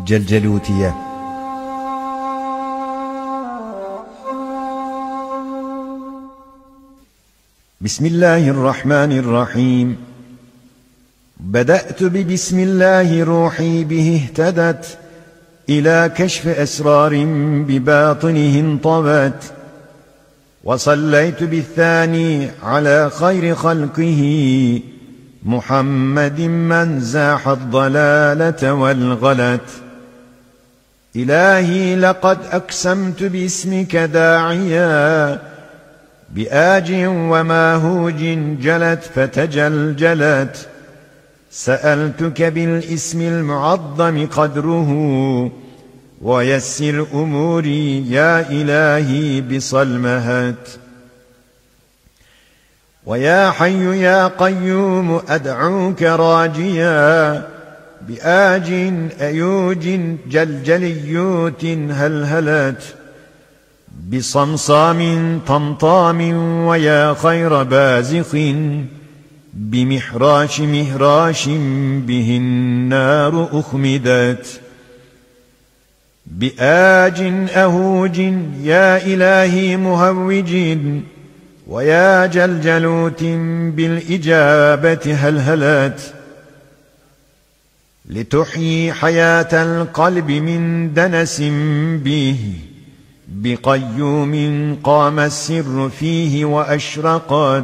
جلجلوتية. بسم الله الرحمن الرحيم. بدأت ببسم الله روحي به اهتدت، إلى كشف أسرار بباطنه انطوت. وصليت بالثاني على خير خلقه، محمد من زاح الضلالة والغلت. إلهي لقد أقسمت باسمك داعيا، بآج وماهوج جلت فتجلجلت. سألتك بالاسم المعظم قدره، ويسر أموري يا إلهي بصلمهت. ويا حي يا قيوم أدعوك راجيا، بآج أيوج جلجليوت هلهلت. بصمصام طمطام ويا خير بازخ، بمحراش مهراش به النار أخمدت. بآج أهوج يا إلهي مهوج، ويا جلجلوت بالإجابة هلهلت. لتحيي حياة القلب من دنس به، بقيوم قام السر فيه وأشرقت.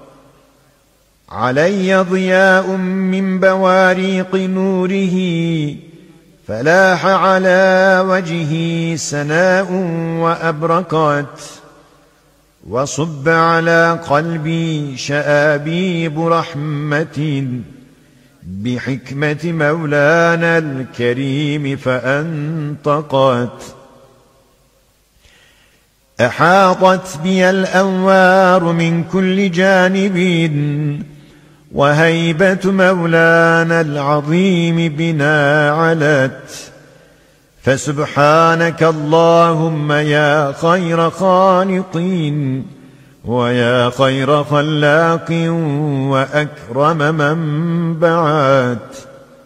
علي ضياء من بواريق نوره، فلاح على وجهي سناء وأبرقت. وصب على قلبي شآبيب رحمة، بحكمة مولانا الكريم فأنطقت. أحاطت بي الأنوار من كل جانب، وهيبة مولانا العظيم بنا علت. فسبحانك اللهم يا خير خالق، ويا خير خلاق، وأكرم من بعت.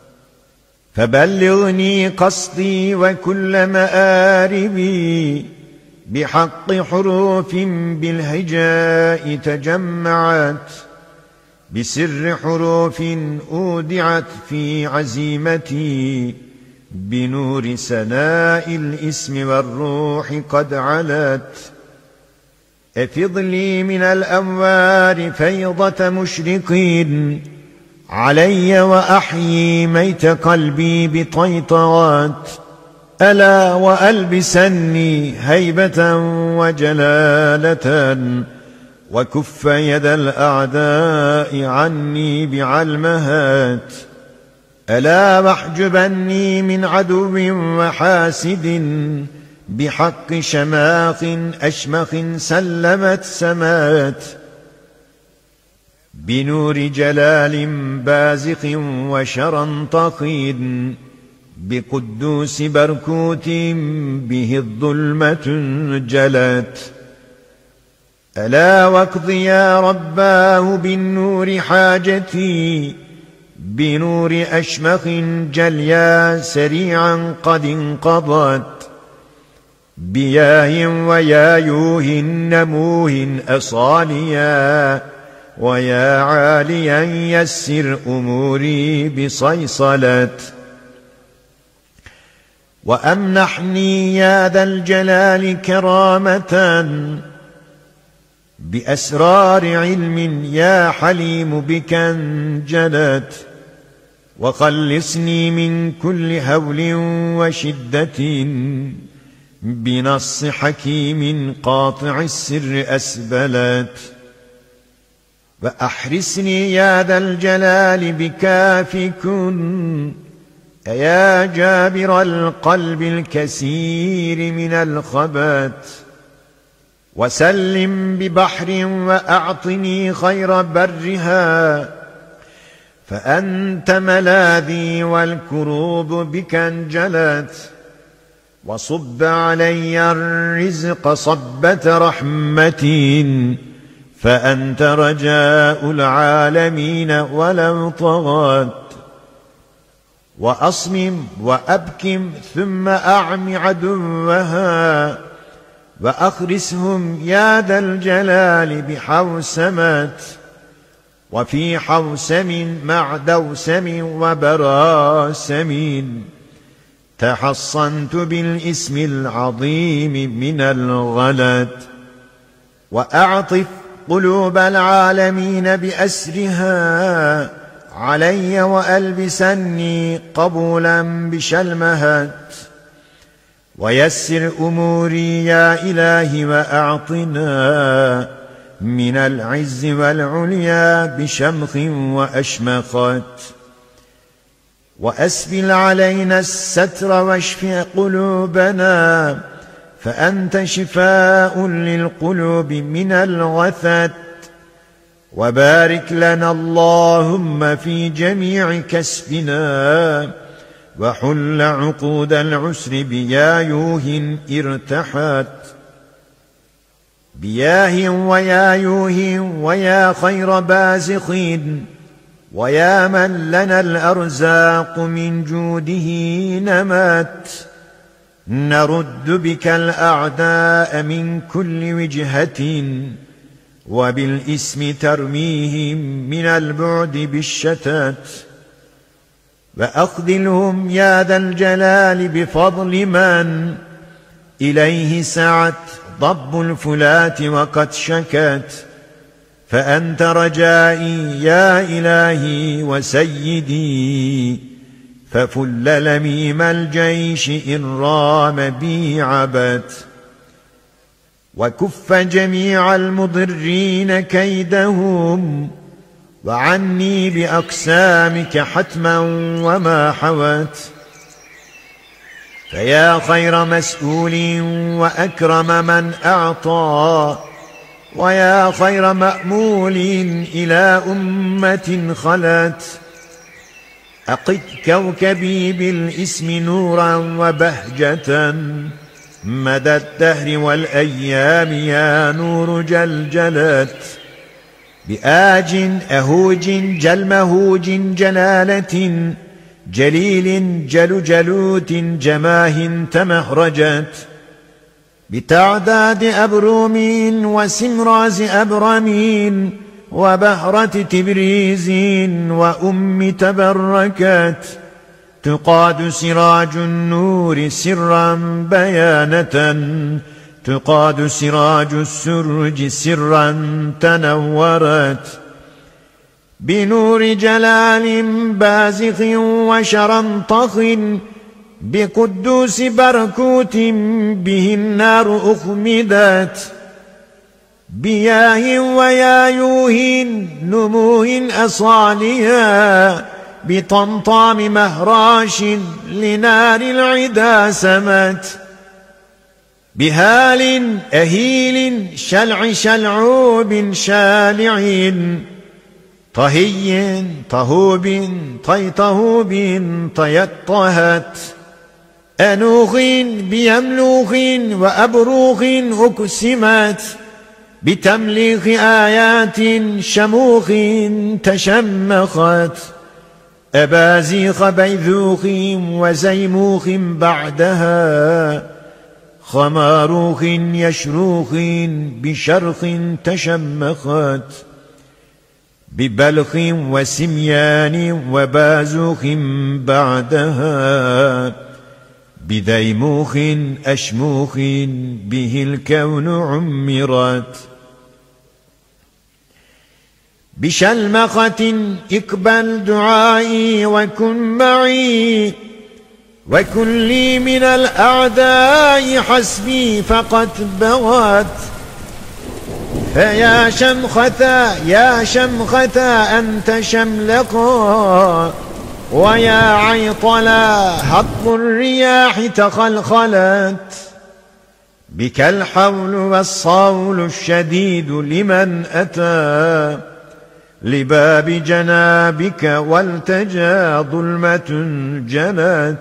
فبلغني قصدي وكل مآربي، بحق حروف بالهجاء تجمعت. بسر حروف أودعت في عزيمتي، بنور سناء الاسم والروح قد علت. أفض لي من الأنوار فيضة مشرقين علي، وأحيي ميت قلبي بطيطات. ألا وألبسني هيبة وجلالة، وكف يد الأعداء عني بعلمهات. ألا واحجبني من عدو وحاسد، بحق شماخ أشمخ سلمت سمات. بنور جلال بازخ وشرنطق، بقدوس بركوت به الظلمة جلت. ألا واقض يا رباه بالنور حاجتي، بنور أشمخ جليا سريعا قد انقضت. بياه ويايوه نموه أصاليا، ويا عاليا يسر أموري بصيصلت. وأمنحني يا ذا الجلال كرامة، بأسرار علم يا حليم بك انجلت. وخلصني من كل هول وشدة، بنص حكيم قاطع السر أسبلت. وأحرسني يا ذا الجلال بكافكن، يا جابر القلب الكثير من الخبات. وسلم ببحر وأعطني خير برها، فأنت ملاذي والكروب بك انجلت. وصب علي الرزق صبة رحمة، فأنت رجاء العالمين ولو طغت. وأصمم وأبكم ثم أعم عدوها وأخرسهم يا ذا الجلال بحوسمت وفي حوسم مع دوسم وبراسم تحصنت بالاسم العظيم من الغلط وأعطف قلوب العالمين بأسرها علي وألبسني قبولا بشلمهت ويسر أموري يا إلهي وأعطنا من العز والعليا بشمخ وأشمخت وأسبل علينا الستر واشف قلوبنا فأنت شفاء للقلوب من الغثت وبارك لنا اللهم في جميع كسبنا وحل عقود العسر بيايوه ارتحت بياه ويايوه ويا خير بازخين ويا من لنا الأرزاق من جوده نمت نرد بك الأعداء من كل وجهة وبالإسم ترميهم من البعد بالشتات وأخذلهم يا ذا الجلال بفضل من إليه سعت ضب الفلات وقد شكت فأنت رجائي يا إلهي وسيدي ففل لميم الجيش إن رام بي عبت وكف جميع المضرين كيدهم وعني بأقسامك حتما وما حوت فيا خير مسؤول وأكرم من أعطى ويا خير مأمول إلى أمة خلت أقد كوكبي بالاسم نورا وبهجة مدى الدهر والأيام يا نور جلجلت بآج أهوج جلمهوج جلالة جليل جلجلوت جماه تمهرجت بتعداد أبروم وسمراز أبرمين وبهرة تبريز وأم تبركت تقاد سراج النور سرا بيانة تقاد سراج السرج سرا تنورت بنور جلال بازخ وشرنطخ بقدوس بركوت به النار أخمدت بياه ويايوه نموه أصاليا بطمطام مهراش لنار العدا سمت بهال أهيل شلع شلعوب شالع طهي طهوب طيطهوب طيطهت أنوخ بيملوخ وأبروخ أكسمت بتمليخ آيات شموخ تشمخت أبازيخ بيذوخ وزيموخ بعدها خماروخ يشروخ بشرخ تشمخت ببلخ وسميان وبازوخ بعدها بذيموخ أشموخ به الكون عمرت بشلمخة اقبل دعائي وكن معي وكن لي من الأعداء حسبي فقد بغت فيا شمخة يا شمخة أنت شملقا ويا عيطلا هط الرياح تخلخلت بك الحول والصول الشديد لمن أتى لباب جنابك والتجا ظلمة جنت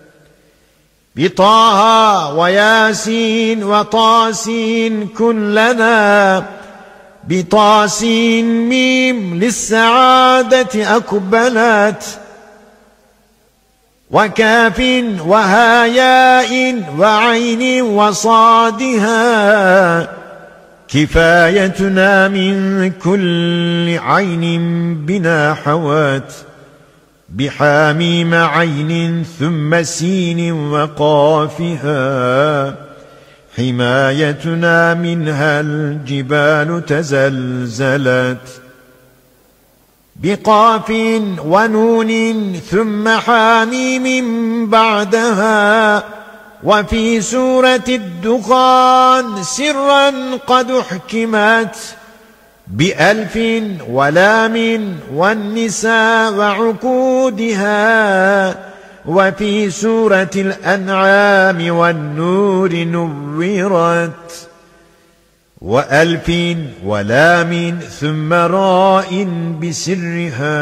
بطه وياسين وطاسين كن لنا بطاسين ميم للسعادة أقبلت وكاف وهاياء وعين وصادها كفايتنا من كل عين بنا حوات بحاميم عين ثم سين وقافها حمايتنا منها الجبال تزلزلت بقاف ونون ثم حاميم بعدها وفي سورة الدخان سرا قد احكمت بألف ولام والنساء وعقودها وفي سورة الأنعام والنور نورت وألف ولام ثم راء بسرها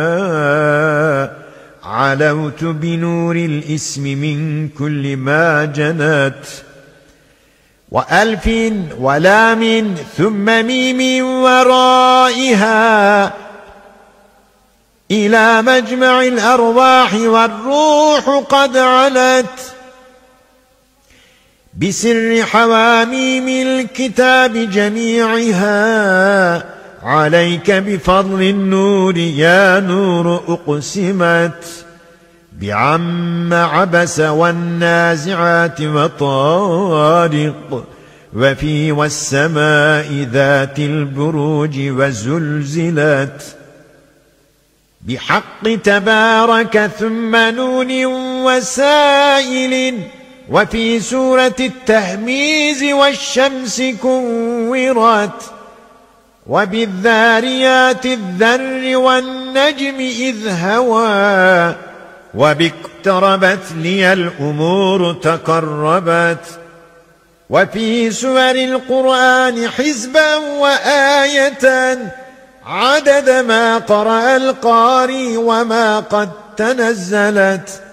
علوت بنور الاسم من كل ما جنت وألف ولام ثم ميم ورائها إلى مجمع الأرواح والروح قد علت بسر حواميم الكتاب جميعها عليك بفضل النور يا نور أقسمت بعم عبس والنازعات وطارق وفي والسماء ذات البروج وزلزلت بحق تبارك ثم نون وسائل وفي سورة التهميز والشمس كورت وبالذاريات الذر والنجم إذ هوى وبك اقتربت لي الأمور تقربت وفي سور القرآن حزبا وآية عدد ما قرأ القاري وما قد تنزلت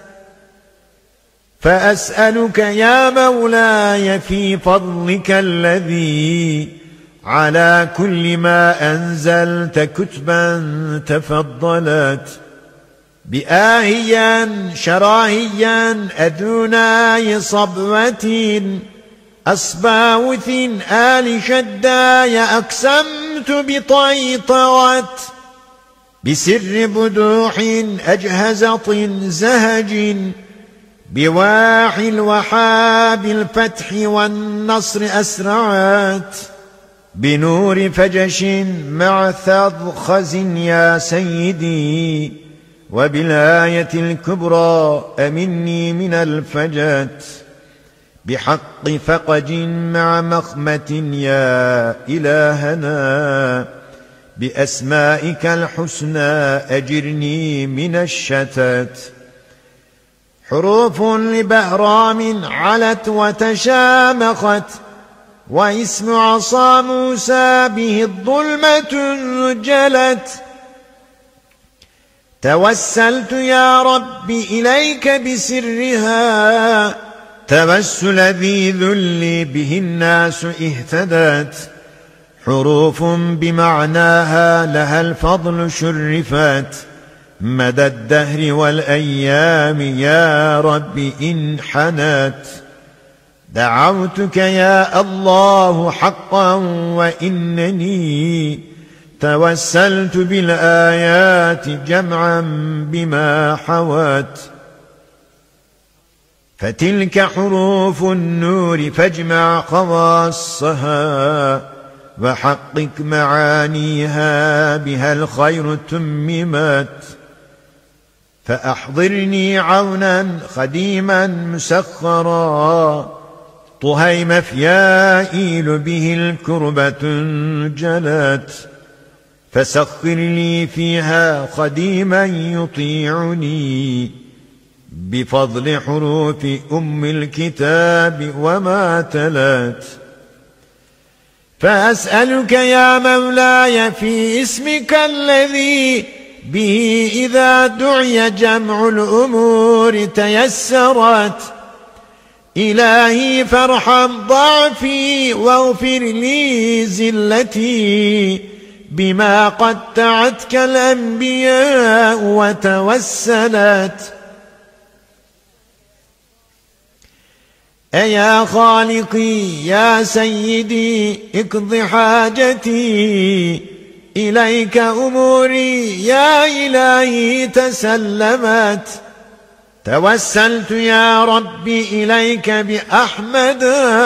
فأسألك يا مولاي في فضلك الذي على كل ما أنزلت كتبا تفضلت بآهيا شراهيا أدوناي صبوة أصباوث آل شداي أقسمت بطيطوت بسر بدوح أجهزة زهج بواح الوحاب الفتح والنصر أسرعت بنور فجش مع ثضخز يا سيدي وبالآية الكبرى أمني من الفجت بحق فقج مع مخمة يا إلهنا بأسمائك الحسنى أجرني من الشتت حروف لبهرام علت وتشامخت واسم عصا موسى به الظلمة جلت توسلت يا رب إليك بسرها توسل ذي ذل به الناس اهتدت حروف بمعناها لها الفضل شرفت مدى الدهر والأيام يا رب إن حنت دعوتك يا الله حقا وإنني توسلت بالآيات جمعا بما حوت فتلك حروف النور فاجمع خواصها وحقق معانيها بها الخير تممت فأحضرني عونا خديما مسخرا طهيم فيائيل به الكربة جلت فسخر لي فيها خديما يطيعني بفضل حروف أم الكتاب وما تلت فأسألك يا مولاي في اسمك الذي به إذا دعي جمع الأمور تيسرت إلهي فارحم ضعفي واغفر لي زلتي بما قطعتك الأنبياء وتوسلت أيا خالقي يا سيدي اقض حاجتي، إليك أموري يا إلهي تسلمت. توسلت يا ربي إليك بأحمد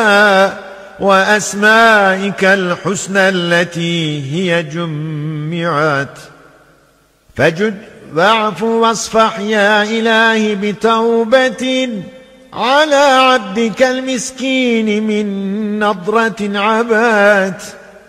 وأسمائك الحسنى التي هي جمعت. فجد واعف واصفح يا إلهي بتوبة على عبدك المسكين من نظرة عبات،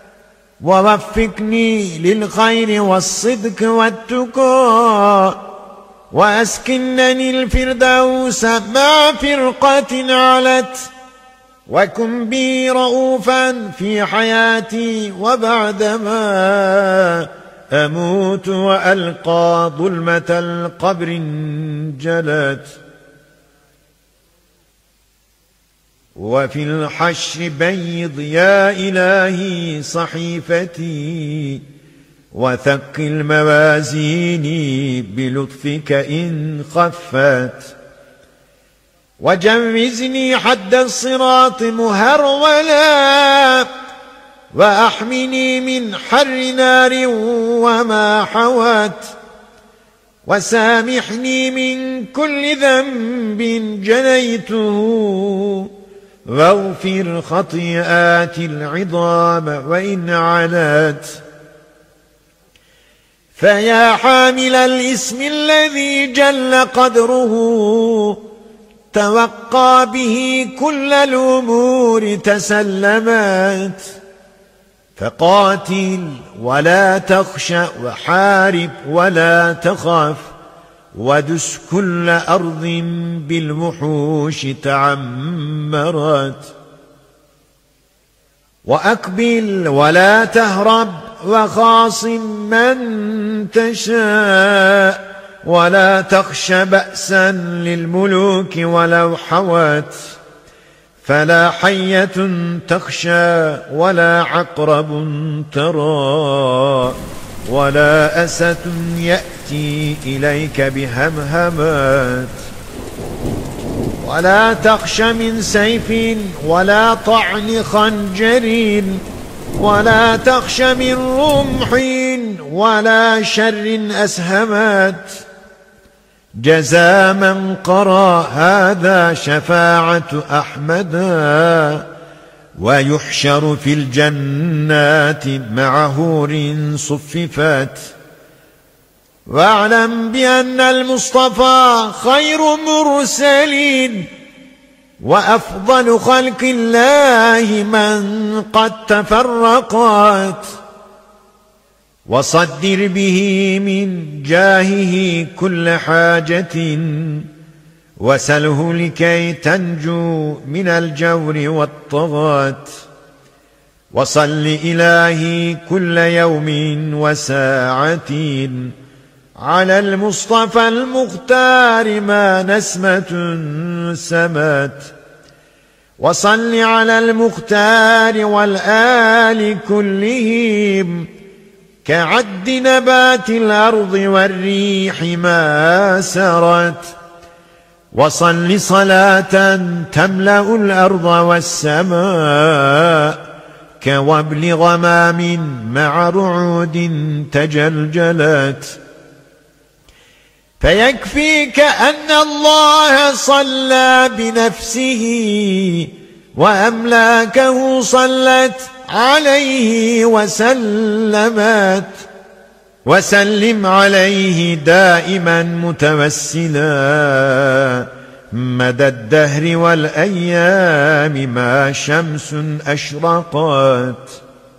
ووفقني للخير والصدق والتقى، وأسكنني الفردوس مع فرقة علت، وكن بي رؤوفا في حياتي وبعدما أموت وألقى ظلمة القبر انجلت. وفي الحشر بيض يا إلهي صحيفتي، وثقل موازيني بلطفك إن خفت، وجوزني حد الصراط مهرولا، وأحمني من حر نار وما حوت، وسامحني من كل ذنب جنيته، واغفر خطيئات العظام وإن علت. فيا حامل الاسم الذي جل قدره، توقى به كل الأمور تسلمت، فقاتل ولا تخشى، وحارب ولا تخف، ودس كل أرض بالوحوش تعمرت. وأقبل ولا تهرب، وخاصم من تشاء، ولا تخش بأسا للملوك ولو حوت، فلا حية تخشى ولا عقرب ترى، ولا أسد يأتي إليك بهمهمات، ولا تخش من سيف ولا طعن خنجر، ولا تخش من رمح ولا شر أسهمت. جزى من قرأ هذا شفاعة أحمدا، ويحشر في الجنات مع هور صففت. واعلم بأن المصطفى خير مرسلين، وأفضل خلق الله من قد تفرقت، وصدر به من جاهه كل حاجة، وسله لكي تنجو من الجور والطغاة. وصل إلهي كل يوم وساعة على المصطفى المختار ما نسمة سمت. وصل على المختار والآل كلهم، كعد نبات الأرض والريح ما سرت. وصل صلاة تملأ الأرض والسماء، كوبل غمام مع رعود تجلجلت. فيكفيك أن الله صلى بنفسه، وأملاكه صلت عليه وسلمت. وسلم عليه دائما متوسلا مدى الدهر والأيام ما شمس أشرقت.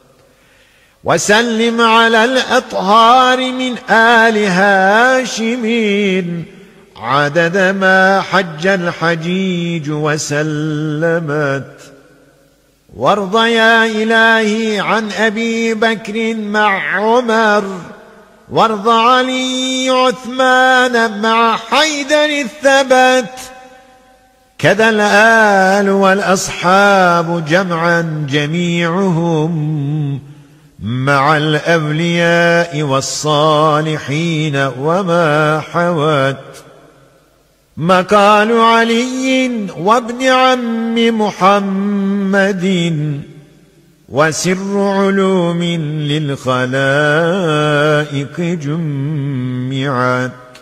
وسلم على الأطهار من آل هاشم عدد ما حج الحجيج وسلمت. وارض يا إلهي عن أبي بكر مع عمر، وارض علي عثمان مع حيدر الثبت، كذا الآل والأصحاب جمعا جميعهم مع الأولياء والصالحين وما حوت. مقال علي وابن عم محمد وسر علوم للخلائق جمعت